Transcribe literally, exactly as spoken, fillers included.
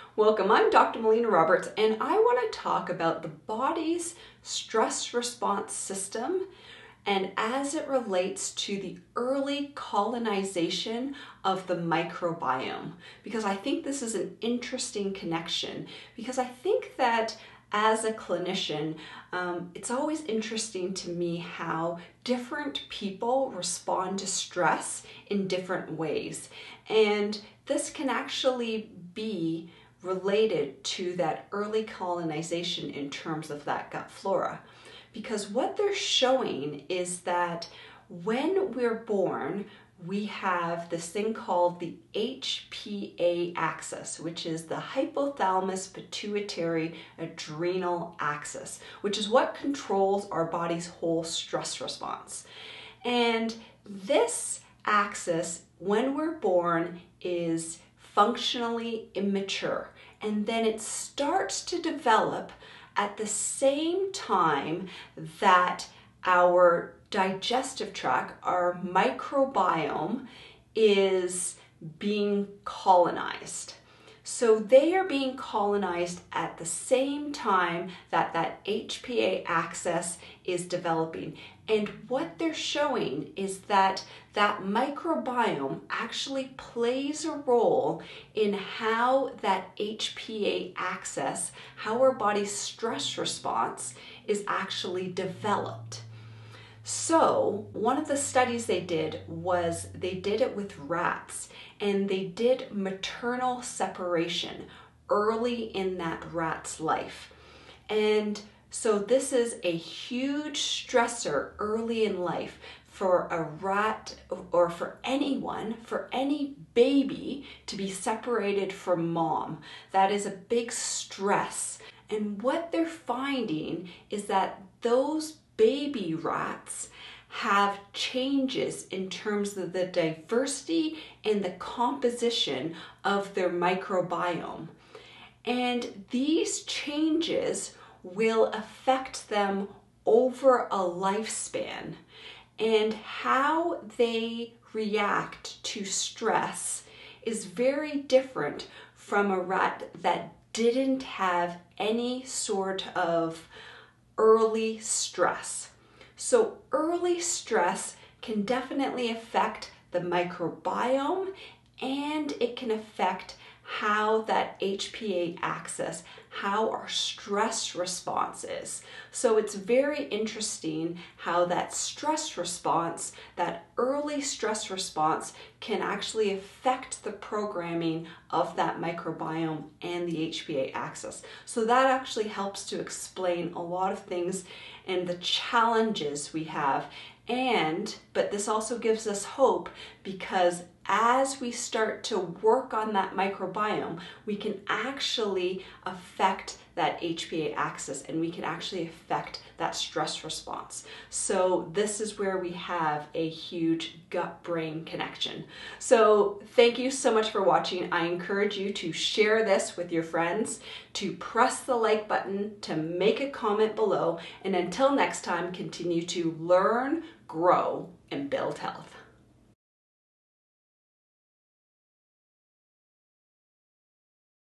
Welcome, I'm Doctor Melina Roberts, and I want to talk about the body's stress response system and as it relates to the early colonization of the microbiome, because I think this is an interesting connection, because I think that as a clinician, um, it's always interesting to me how different people respond to stress in different ways. And this can actually be related to that early colonization in terms of that gut flora. Because what they're showing is that when we're born, we have this thing called the H P A axis, which is the hypothalamus pituitary adrenal axis, which is what controls our body's whole stress response. And this axis, when we're born, is functionally immature, and then it starts to develop at the same time that our digestive tract, our microbiome, is being colonized. So they are being colonized at the same time that that H P A axis is developing. And what they're showing is that that microbiome actually plays a role in how that H P A axis, how our body's stress response is actually developed. So one of the studies they did was they did it with rats, and they did maternal separation early in that rat's life. And so this is a huge stressor early in life for a rat, or for anyone, for any baby to be separated from mom. That is a big stress. And what they're finding is that those baby rats have changes in terms of the diversity and the composition of their microbiome. And these changes will affect them over a lifespan, and how they react to stress is very different from a rat that didn't have any sort of early stress. So early stress can definitely affect the microbiome, and it can affect how that H P A axis, how our stress response is. So it's very interesting how that stress response, that early stress response, can actually affect the programming of that microbiome and the H P A axis. So that actually helps to explain a lot of things and the challenges we have. And, but this also gives us hope, because as we start to work on that microbiome, we can actually affect that H P A axis, and we can actually affect that stress response. So this is where we have a huge gut-brain connection. So thank you so much for watching. I encourage you to share this with your friends, to press the like button, to make a comment below, and until next time, continue to learn, grow, and build health.